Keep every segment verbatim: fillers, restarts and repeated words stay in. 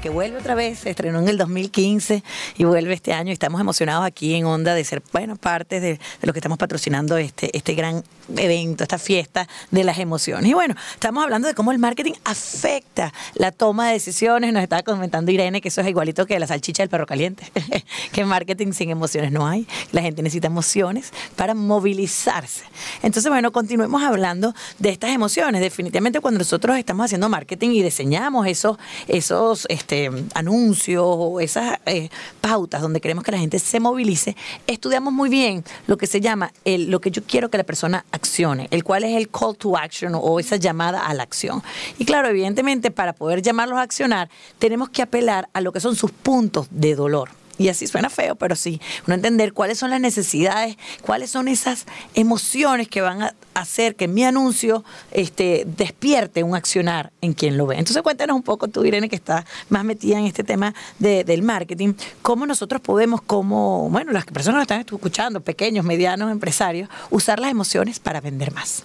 que vuelve otra vez, se estrenó en el dos mil quince y vuelve este año. Y estamos emocionados aquí en Onda de ser, bueno, parte de, de lo que estamos patrocinando este, este gran evento, esta fiesta de las emociones. Y bueno, estamos hablando de cómo el marketing afecta la toma de decisiones. Nos estaba comentando Irene que eso es igualito que la salchicha del perro caliente, que marketing sin emociones no hay. La gente necesita emociones para movilizarse. Entonces, bueno, continuemos hablando de estas emociones. Definitivamente cuando nosotros estamos haciendo marketing y diseñamos esos, esos este, anuncios o esas eh, pautas donde queremos que la gente se movilice, estudiamos muy bien lo que se llama el, lo que yo quiero que la persona accione, el cual es el call to action o esa llamada a la acción. Y claro, evidentemente para poder llamarlos a accionar tenemos que apelar a lo que son sus puntos de dolor. Y así suena feo, pero sí, uno entender cuáles son las necesidades, cuáles son esas emociones que van a hacer que mi anuncio este, despierte un accionar en quien lo ve. Entonces cuéntanos un poco tú, Irene, que estás más metida en este tema de, del marketing, cómo nosotros podemos, como, bueno, las personas que están escuchando, pequeños, medianos, empresarios, usar las emociones para vender más.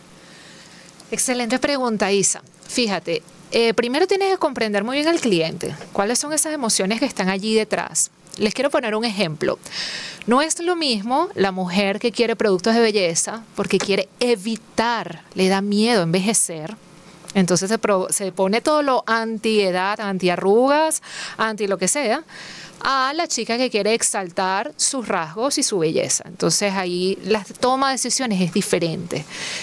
Excelente pregunta, Isa. Fíjate, eh, primero tienes que comprender muy bien al cliente, cuáles son esas emociones que están allí detrás. Les quiero poner un ejemplo. No es lo mismo la mujer que quiere productos de belleza porque quiere evitar, le da miedo envejecer. Entonces se, pro, se pone todo lo anti-edad, anti-arrugas, anti lo que sea, a la chica que quiere exaltar sus rasgos y su belleza. Entonces ahí la toma de decisiones es diferente.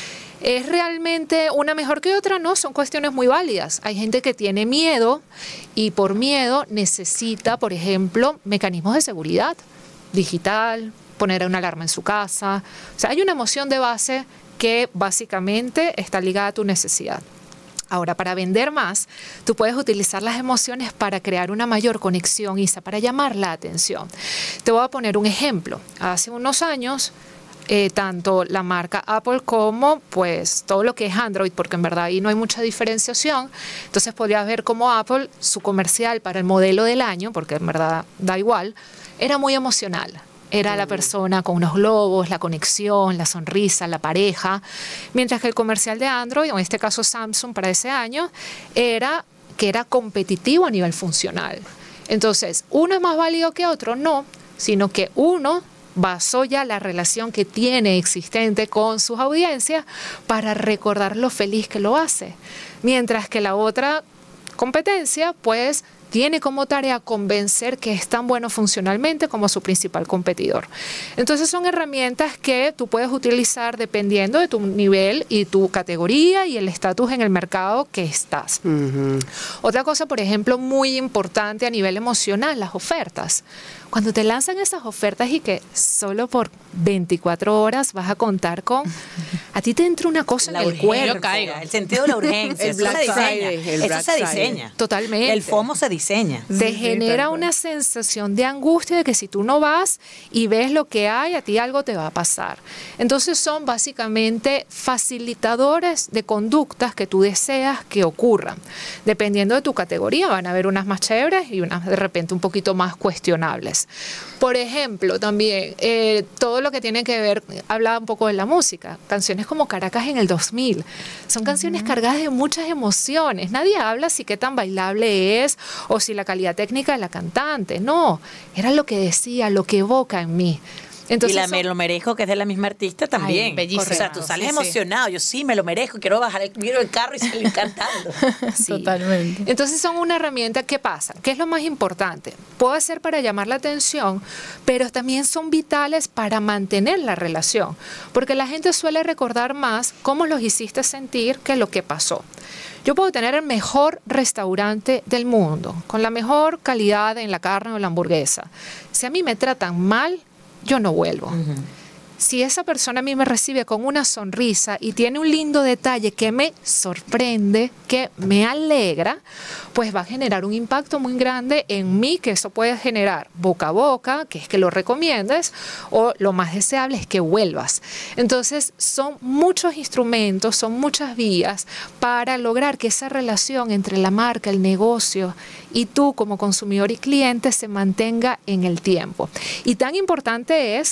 ¿Es realmente una mejor que otra? No, son cuestiones muy válidas. Hay gente que tiene miedo y por miedo necesita, por ejemplo, mecanismos de seguridad digital, poner una alarma en su casa. O sea, hay una emoción de base que básicamente está ligada a tu necesidad. Ahora, para vender más, tú puedes utilizar las emociones para crear una mayor conexión, Isa, para llamar la atención. Te voy a poner un ejemplo. Hace unos años, Eh, tanto la marca Apple como pues todo lo que es Android, porque en verdad ahí no hay mucha diferenciación. Entonces podrías ver como Apple, su comercial para el modelo del año, porque en verdad da igual, era muy emocional. Era la persona con unos globos, la conexión, la sonrisa, la pareja. Mientras que el comercial de Android, o en este caso Samsung para ese año, era que era competitivo a nivel funcional. Entonces, ¿uno es más válido que otro? No, sino que uno basó ya la relación que tiene existente con sus audiencias para recordar lo feliz que lo hace. Mientras que la otra competencia, pues, tiene como tarea convencer que es tan bueno funcionalmente como su principal competidor. Entonces son herramientas que tú puedes utilizar dependiendo de tu nivel y tu categoría y el estatus en el mercado que estás. Uh-huh. Otra cosa, por ejemplo, muy importante a nivel emocional, las ofertas. Cuando te lanzan esas ofertas y que solo por veinticuatro horas vas a contar con... A ti te entra una cosa la en el cuerpo. Caiga, el sentido de la urgencia. el Black Friday. El Eso se diseña. Totalmente. El FOMO se diseña. Te sí, genera una sensación de angustia de que si tú no vas y ves lo que hay, a ti algo te va a pasar. Entonces son básicamente facilitadores de conductas que tú deseas que ocurran. Dependiendo de tu categoría, van a haber unas más chéveres y unas de repente un poquito más cuestionables. Por ejemplo, también eh, todo lo que tiene que ver, hablaba un poco de la música, canciones como Caracas en el dos mil, son canciones uh-huh. cargadas de muchas emociones. Nadie habla si qué tan bailable es o si la calidad técnica de la cantante, no, era lo que decía, lo que evoca en mí. Entonces, y la son... Me lo merezco, que es de la misma artista también. Ay, bellísimo. O sea, tú sales sí, emocionado, sí. Yo sí me lo merezco, quiero bajar el, miro el carro y salir cantando. Sí. Totalmente. Entonces son una herramienta. ¿Qué pasa? ¿Qué es lo más importante? Puede ser para llamar la atención, pero también son vitales para mantener la relación, porque la gente suele recordar más cómo los hiciste sentir que lo que pasó. Yo puedo tener el mejor restaurante del mundo, con la mejor calidad en la carne o la hamburguesa. Si a mí me tratan mal, yo no vuelvo. Uh-huh. Si esa persona a mí me recibe con una sonrisa y tiene un lindo detalle que me sorprende, que me alegra, pues va a generar un impacto muy grande en mí, que eso puede generar boca a boca, que es que lo recomiendes, o lo más deseable es que vuelvas. Entonces son muchos instrumentos, son muchas vías para lograr que esa relación entre la marca, el negocio y tú como consumidor y cliente se mantenga en el tiempo. Y tan importante es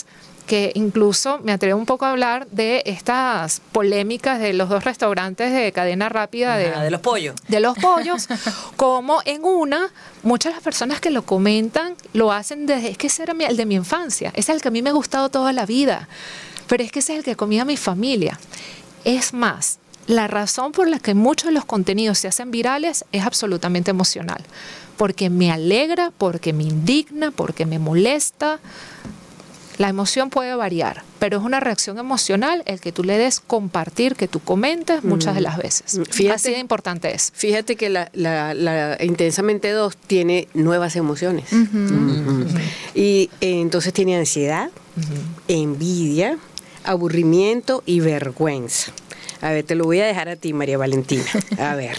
que incluso me atrevo un poco a hablar de estas polémicas de los dos restaurantes de cadena rápida de, ah, de los pollos. De los pollos, como en una, muchas de las personas que lo comentan lo hacen desde, es que ese era el de mi infancia, ese es el que a mí me ha gustado toda la vida, pero es que ese es el que comía mi familia. Es más, la razón por la que muchos de los contenidos se hacen virales es absolutamente emocional, porque me alegra, porque me indigna, porque me molesta. La emoción puede variar, pero es una reacción emocional el que tú le des compartir, que tú comentes muchas de las veces. Fíjate, así de importante es. Fíjate que la, la, la Intensamente dos tiene nuevas emociones. Uh-huh. Uh-huh. Y eh, entonces tiene ansiedad, uh-huh. envidia, aburrimiento y vergüenza. A ver, te lo voy a dejar a ti, María Valentina. A ver,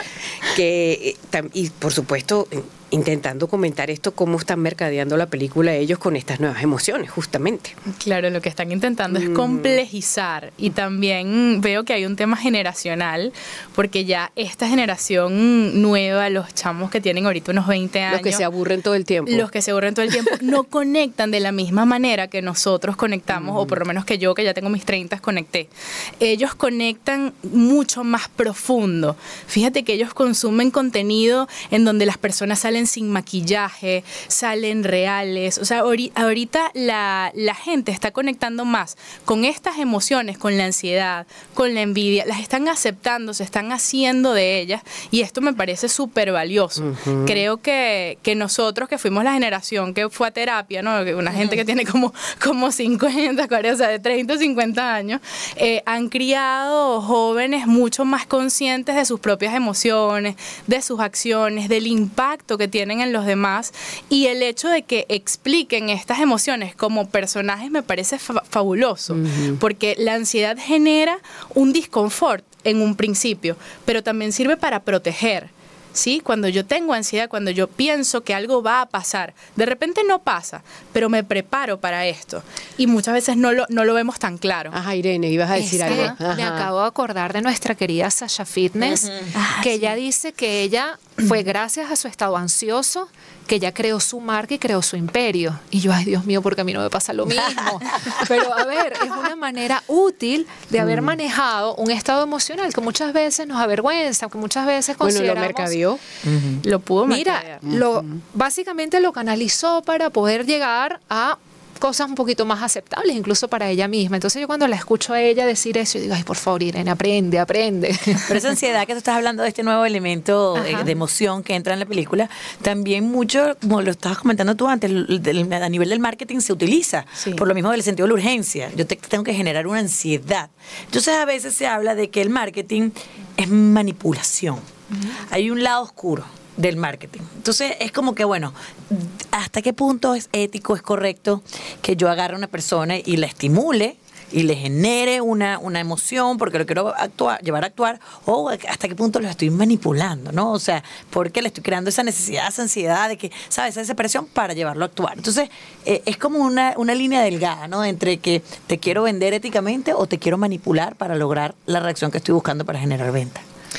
que, y por supuesto, intentando comentar esto, cómo están mercadeando la película ellos con estas nuevas emociones, justamente. Claro, lo que están intentando mm. es complejizar, y también veo que hay un tema generacional, porque ya esta generación nueva, los chamos que tienen ahorita unos veinte años, los que se aburren todo el tiempo, los que se aburren todo el tiempo, no conectan de la misma manera que nosotros conectamos, mm. o por lo menos que yo, que ya tengo mis treinta, conecté. Ellos conectan mucho más profundo. Fíjate que ellos consumen contenido en donde las personas salen sin maquillaje, salen reales. O sea, ahorita la, la gente está conectando más con estas emociones, con la ansiedad, con la envidia, las están aceptando, se están haciendo de ellas, y esto me parece súper valioso. Uh-huh. Creo que, que nosotros, que fuimos la generación que fue a terapia, ¿no? Una uh-huh. gente que tiene como, como cincuenta, cuarenta, o sea, de treinta, cincuenta años, eh, han criado jóvenes mucho más conscientes de sus propias emociones, de sus acciones, del impacto que tienen en los demás, y el hecho de que expliquen estas emociones como personajes me parece fa- fabuloso, uh-huh. porque la ansiedad genera un disconfort en un principio, pero también sirve para proteger. ¿Sí? Cuando yo tengo ansiedad, cuando yo pienso que algo va a pasar, de repente no pasa, pero me preparo para esto. Y muchas veces no lo, no lo vemos tan claro. Ajá, Irene, ibas a decir es algo. Que Ajá. Me acabo de acordar de nuestra querida Sasha Fitness, uh-huh. que ah, ella sí. dice que ella fue gracias a su estado ansioso que ella creó su marca y creó su imperio. Y yo, ay Dios mío, porque a mí no me pasa lo mismo. Pero a ver, es una manera útil de haber mm. manejado un estado emocional que muchas veces nos avergüenza, que muchas veces consideramos... Bueno, lo mercadeó. Uh-huh. Lo pudo mercadear. Mira, lo, uh-huh. básicamente lo canalizó para poder llegar a cosas un poquito más aceptables, incluso para ella misma. Entonces yo cuando la escucho a ella decir eso, yo digo, ay, por favor, Irene, aprende, aprende. Pero esa ansiedad que tú estás hablando de este nuevo elemento eh, de emoción que entra en la película, también mucho, como lo estabas comentando tú antes, a nivel del marketing se utiliza, sí. por lo mismo del sentido de la urgencia. Yo te, tengo que generar una ansiedad. Entonces a veces se habla de que el marketing es manipulación. Uh-huh. Hay un lado oscuro del marketing. Entonces es como que, bueno, ¿hasta qué punto es ético, es correcto que yo agarre a una persona y la estimule y le genere una, una emoción porque lo quiero actuar, llevar a actuar, o hasta qué punto lo estoy manipulando, ¿no? O sea, porque le estoy creando esa necesidad, esa ansiedad de que, ¿sabes? Esa desesperación para llevarlo a actuar. Entonces, eh, es como una, una línea delgada, ¿no? Entre que te quiero vender éticamente o te quiero manipular para lograr la reacción que estoy buscando para generar venta.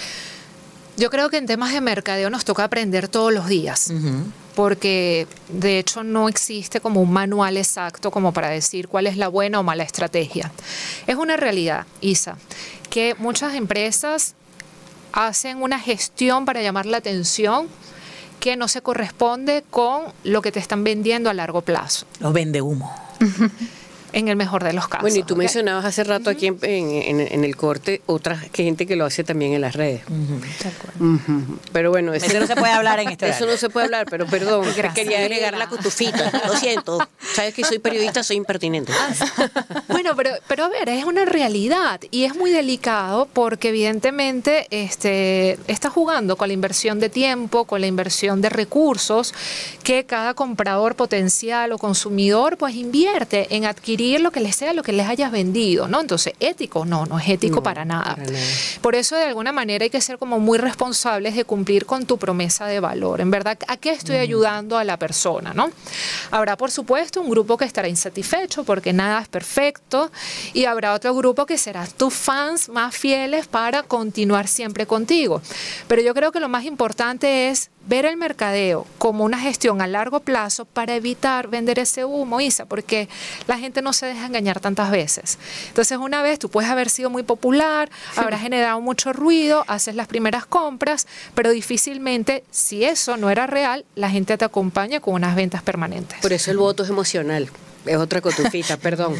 Yo creo que en temas de mercadeo nos toca aprender todos los días, uh-huh. porque de hecho no existe como un manual exacto como para decir cuál es la buena o mala estrategia. Es una realidad, Isa, que muchas empresas hacen una gestión para llamar la atención que no se corresponde con lo que te están vendiendo a largo plazo. Los vende humo. En el mejor de los casos. Bueno, y tú ¿okay? mencionabas hace rato uh-huh. aquí en, en, en el corte otra gente que lo hace también en las redes. Uh-huh. Uh-huh. Pero bueno, eso no se puede hablar en este Eso horario. no se puede hablar, pero perdón, quería agregar la cutufita. Lo siento. Sabes que soy periodista, soy impertinente. Bueno, pero, pero a ver, es una realidad y es muy delicado porque evidentemente este, está jugando con la inversión de tiempo, con la inversión de recursos que cada comprador potencial o consumidor pues invierte en adquirir lo que les sea, lo que les hayas vendido, ¿no? Entonces, ético, no, no es ético no, para nada. Para nada. Por eso, de alguna manera, hay que ser como muy responsables de cumplir con tu promesa de valor. En verdad, ¿a qué estoy ayudando a la persona, no? Habrá, por supuesto, un grupo que estará insatisfecho porque nada es perfecto, gusto, y habrá otro grupo que serán tus fans más fieles para continuar siempre contigo. Pero yo creo que lo más importante es ver el mercadeo como una gestión a largo plazo para evitar vender ese humo, Isa, porque la gente no se deja engañar tantas veces. Entonces, una vez tú puedes haber sido muy popular, habrás generado mucho ruido, haces las primeras compras, pero difícilmente, si eso no era real, la gente te acompaña con unas ventas permanentes. Por eso el voto es emocional. Es otra cotufita, perdón.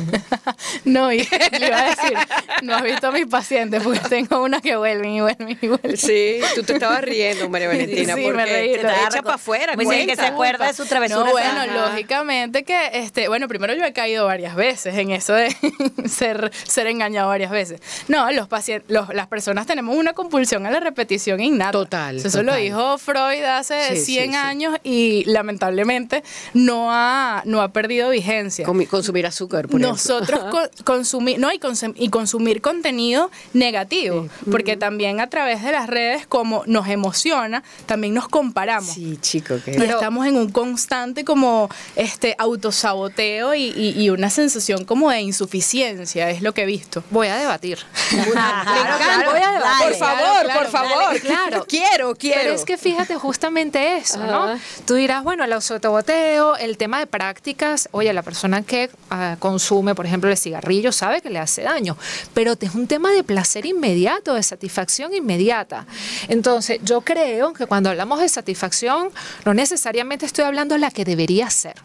No, y le iba a decir, no has visto a mis pacientes, porque tengo unas que vuelven y vuelven y vuelven. Sí, tú te estabas riendo, María Valentina, Sí, porque me reí, te lo la estaba echa para afuera. Muy bien, que se acuerda de su travesura. No, bueno, Ajá. lógicamente que, este, bueno, primero yo he caído varias veces en eso de ser, ser engañado varias veces. No, los pacientes, los, las personas tenemos una compulsión a la repetición innata. Total, Eso total. lo dijo Freud hace Sí, cien sí, sí. años y lamentablemente no ha, no ha perdido vigencia. Comi- consumir azúcar, por Nosotros co- consumir, no, y, consum- y consumir contenido negativo, porque también a través de las redes, como nos emociona, también nos comparamos. Sí, chico, que Y estamos en un constante como este autosaboteo y, y, y una sensación como de insuficiencia, es lo que he visto. Voy a debatir. Me encanta. voy a debatir. Por favor, Claro, claro, por favor. dale, claro. Quiero, quiero. Pero es que fíjate justamente eso, ¿no? Ajá. Tú dirás, bueno, el autoboteo, el tema de prácticas, oye, la persona que uh, consume, por ejemplo, el cigarrillo sabe que le hace daño, pero es un tema de placer inmediato, de satisfacción inmediata. Entonces, yo creo que cuando hablamos de satisfacción, no necesariamente estoy hablando de la que debería ser.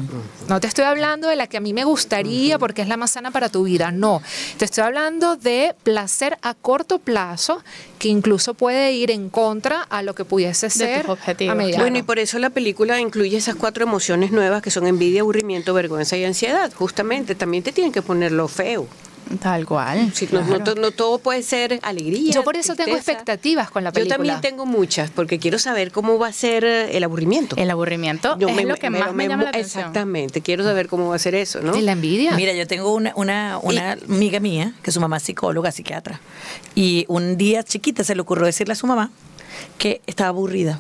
No te estoy hablando de la que a mí me gustaría porque es la más sana para tu vida, no. Te estoy hablando de placer a corto plazo que incluso puede ir en contra a lo que pudiese ser tus objetivos. a mediano. Bueno, y por eso la película incluye esas cuatro emociones nuevas que son envidia, aburrimiento, vergüenza y ansiedad. Justamente, también te tienen que poner lo feo. Tal cual. Sí, no, no to- no todo puede ser alegría. Yo por eso tengo tristeza. expectativas con la Yo película. también tengo muchas, porque quiero saber cómo va a ser eh, el aburrimiento. El aburrimiento Yo es me- lo que me- más me, me- llama la atención. Exactamente, quiero saber cómo va a ser eso, ¿no? ¿Y la envidia? Mira, yo tengo una, una, una amiga mía, que su mamá es psicóloga, psiquiatra, y un día chiquita se le ocurrió decirle a su mamá que estaba aburrida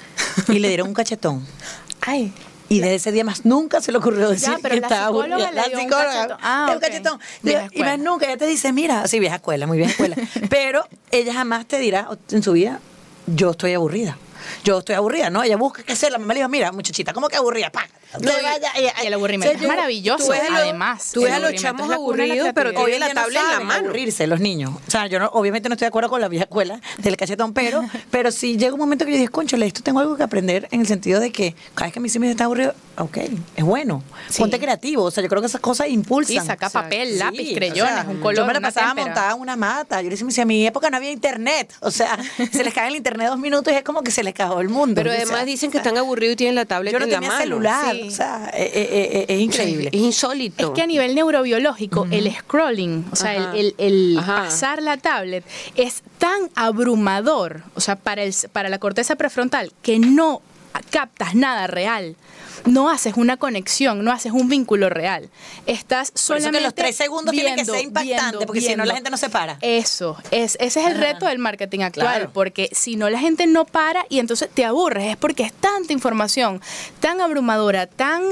y le dieron un cachetón. Ay. Y desde ese día más nunca se le ocurrió decir Ya, pero que la estaba psicóloga aburrida. le La dio un psicóloga cachetón. Ah, le dio un ok. cachetón. Vieja Y escuela. más nunca, ella te dice, mira, sí, vieja escuela, muy vieja escuela. Pero ella jamás te dirá en su vida, yo estoy aburrida. Yo estoy aburrida, ¿no? Ella busca qué hacer. La mamá le dijo, mira, muchachita, ¿cómo que aburrida? ¡Pah! No, y- Y el aburrimiento es maravilloso, tú ves a los- además. tú ves El a los aburrimiento chamos es la cuna de la aburridos, pero creatividad. tienen la Ellos no tabla en la saben mano. aburrirse los niños. O sea, yo no, obviamente no estoy de acuerdo con la vieja escuela del cachetón, pero, pero sí llega un momento que yo digo, conchole, esto tengo algo que aprender en el sentido de que cada vez que a mí sí me está aburrido, ok, es bueno. Sí. Ponte creativo. O sea, yo creo que esas cosas impulsan. Sí, saca papel, Sí, lápiz, o creyones, sea, un color, Yo me la una pasaba témpera. montada en una mata. Yo le decía, a mi época no había internet. O sea, se les cae el internet dos minutos y es como que se les cagó el mundo. Pero O además sea, dicen que están aburridos y tienen la tablet yo no en la tenía mano. celular. Sí. O sea, eh, eh, eh, es increíble. Es insólito. Es que a nivel neurobiológico, el scrolling, o sea, Ajá. el, el- el Ajá. pasar la tablet es tan abrumador, o sea, para, el, para la corteza prefrontal, que no captas nada real. No haces una conexión, no haces un vínculo real. Estás Por eso solamente que los tres segundos tienen que viendo, ser impactantes, viendo, porque si no la viendo. gente no se para. Eso, es, ese es el Ajá. reto del marketing actual, Claro. porque si no la gente no para y entonces te aburres, es porque es tanta información, tan abrumadora, tan,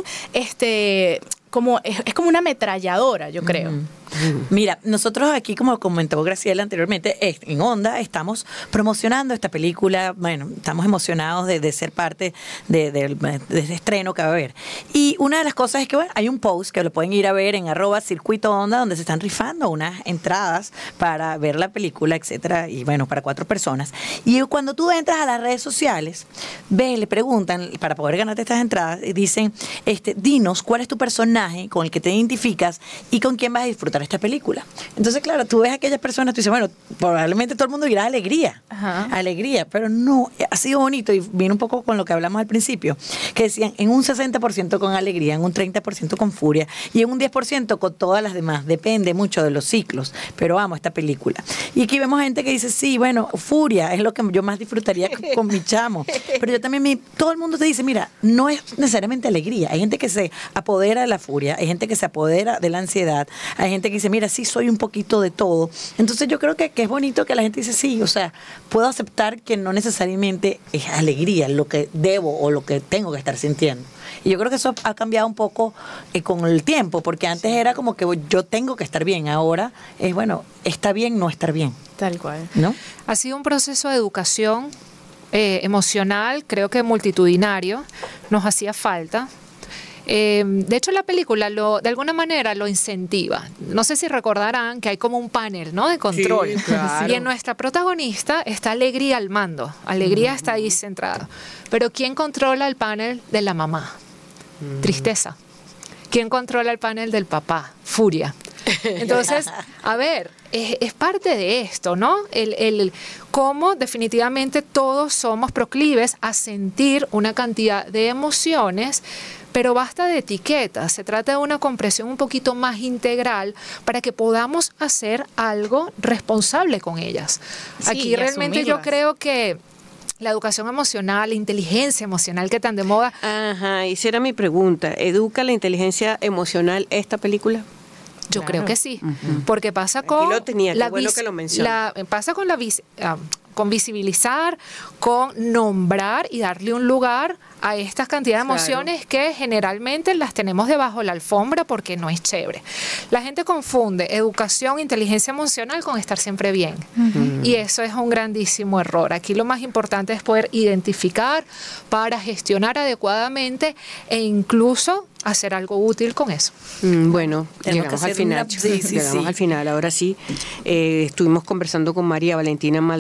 este, como, es, es como una ametralladora, yo creo. Mira, nosotros aquí, como comentó Graciela anteriormente, es- en Onda estamos promocionando esta película. Bueno, estamos emocionados de, de ser parte de, de- de ese estreno que va a haber. Y una de las cosas es que, bueno, hay un post que lo pueden ir a ver en arroba circuito Onda, donde se están rifando unas entradas para ver la película, etcétera, y bueno, para cuatro personas. Y cuando tú entras a las redes sociales, ves, le preguntan, para poder ganarte estas entradas, y dicen, este, dinos cuál es tu personaje con el que te identificas y con quién vas a disfrutar esta película. Entonces, claro, tú ves a aquellas personas, tú dices, bueno, probablemente todo el mundo dirá alegría, Ajá. alegría, pero no, ha sido bonito y viene un poco con lo que hablamos al principio, que decían en un sesenta por ciento con alegría, en un treinta por ciento con furia y en un diez por ciento con todas las demás. Depende mucho de los ciclos, pero amo esta película. Y aquí vemos gente que dice, sí, bueno, furia es lo que yo más disfrutaría con, con mi chamo, pero yo también, me, todo el mundo te dice, mira, no es necesariamente alegría, hay gente que se apodera de la furia furia, hay gente que se apodera de la ansiedad, hay gente que dice, mira, sí, soy un poquito de todo. Entonces yo creo que, que es bonito que la gente dice, sí, o sea, puedo aceptar que no necesariamente es alegría lo que debo o lo que tengo que estar sintiendo. Y yo creo que eso ha cambiado un poco eh, con el tiempo, porque antes era como que yo tengo que estar bien, ahora es, bueno, está bien no estar bien. Tal cual. ¿No? Ha sido un proceso de educación eh, emocional, creo que multitudinario, nos hacía falta. Eh, de hecho, la película lo, de alguna manera lo incentiva. No sé si recordarán que hay como un panel, ¿no?, de control. Sí, claro. Y en nuestra protagonista está Alegría al mando. Alegría mm. está ahí centrada. Pero ¿quién controla el panel de la mamá? Mm. Tristeza. ¿Quién controla el panel del papá? Furia. Entonces, a ver, es, es parte de esto, ¿no? El, el cómo definitivamente todos somos proclives a sentir una cantidad de emociones, pero basta de etiquetas. Se trata de una comprensión un poquito más integral para que podamos hacer algo responsable con ellas. Sí, Aquí realmente asumirlas. yo creo que la educación emocional, la inteligencia emocional que tan de moda. Ajá, esa era mi pregunta. ¿Educa la inteligencia emocional esta película? Yo Claro. creo que sí, Ujú. porque pasa Aquí con lo tenía, qué la bueno vis- que lo menciona. la- pasa con la vis- ah, con visibilizar, con nombrar y darle un lugar a estas cantidades de Claro. emociones que generalmente las tenemos debajo de la alfombra porque no es chévere. La gente confunde educación, inteligencia emocional con estar siempre bien. Uh-huh. Y eso es un grandísimo error. Aquí lo más importante es poder identificar para gestionar adecuadamente e incluso hacer algo útil con eso. Mm, bueno, Tenemos llegamos que al hacer una- final. sí, sí, llegamos sí. al final. Ahora sí, eh, estuvimos conversando con María Valentina Maldonado.